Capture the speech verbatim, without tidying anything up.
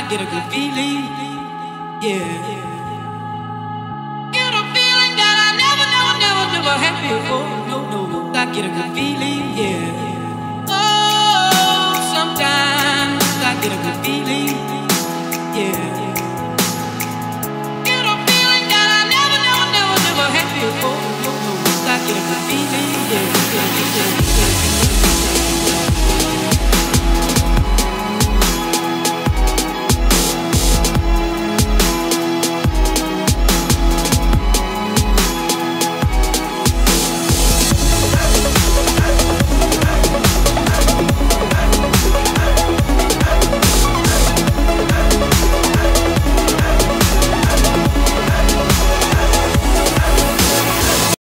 get a good feeling, yeah. Get a feeling that I never, never, never, never had before. No, no, I get a good feeling, yeah.